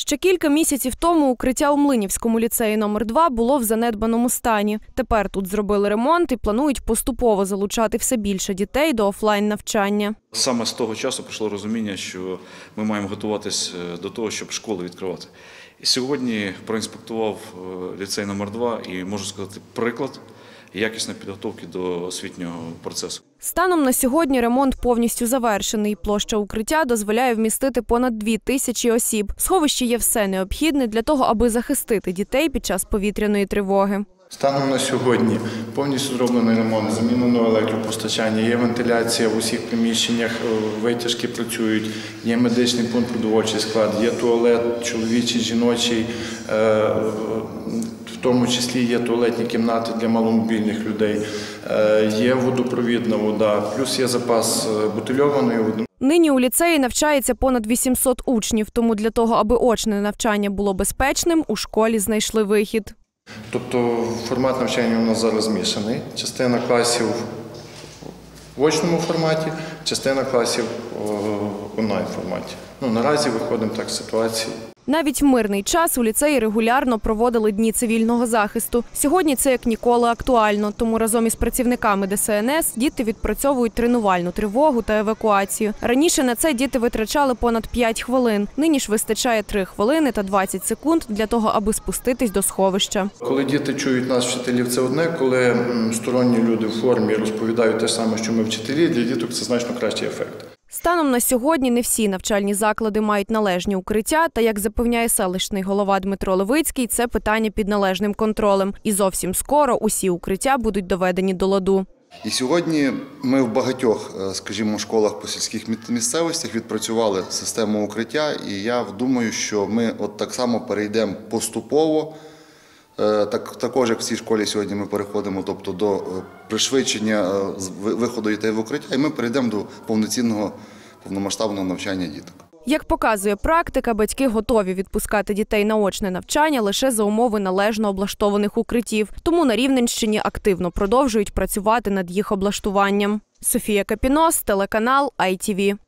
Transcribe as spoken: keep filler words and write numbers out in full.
Ще кілька місяців тому укриття у Млинівському ліцеї номер два було в занедбаному стані. Тепер тут зробили ремонт і планують поступово залучати все більше дітей до офлайн-навчання. Саме з того часу прийшло розуміння, що ми маємо готуватися до того, щоб школи відкривати. І сьогодні проінспектував ліцей номер два і можу сказати приклад якісної підготовки до освітнього процесу. Станом на сьогодні ремонт повністю завершений. Площа укриття дозволяє вмістити понад дві тисячі осіб. В сховищі є все необхідне для того, аби захистити дітей під час повітряної тривоги. Станом на сьогодні повністю зроблений ремонт, замінено електропостачання, є вентиляція в усіх приміщеннях, витяжки працюють, є медичний пункт, продовольчий склад, є туалет чоловічий, жіночий, в тому числі є туалетні кімнати для маломобільних людей, є водопровідна вода, плюс є запас бутильованої води. Нині у ліцеї навчається понад вісімсот учнів, тому для того, аби очне навчання було безпечним, у школі знайшли вихід. Тобто формат навчання у нас зараз змішаний. Частина класів в очному форматі, частина класів в онлайн-форматі. Ну, наразі виходимо так з ситуації. Навіть в мирний час у ліцеї регулярно проводили дні цивільного захисту. Сьогодні це як ніколи актуально, тому разом із працівниками Де Ес Ен Ес діти відпрацьовують тренувальну тривогу та евакуацію. Раніше на це діти витрачали понад п'ять хвилин. Нині ж вистачає три хвилини та двадцять секунд для того, аби спуститись до сховища. Коли діти чують нас, вчителів, це одне. Коли сторонні люди в формі розповідають те саме, що ми вчителі, для діток це значно кращий ефект. Станом на сьогодні не всі навчальні заклади мають належні укриття, та, як запевняє селищний голова Дмитро Левицький, це питання під належним контролем. І зовсім скоро усі укриття будуть доведені до ладу. І сьогодні ми в багатьох, скажімо, школах по сільських місцевостях відпрацювали систему укриття, і я думаю, що ми от так само перейдемо поступово. Так, також, як в цій школі сьогодні ми переходимо тобто, до пришвидшення виходу дітей в укриття, і ми перейдемо до повноцінного, повномасштабного навчання діток. Як показує практика, батьки готові відпускати дітей на очне навчання лише за умови належно облаштованих укриттів. Тому на Рівненщині активно продовжують працювати над їх облаштуванням. Софія Капінос, телеканал Ай Ті Ві.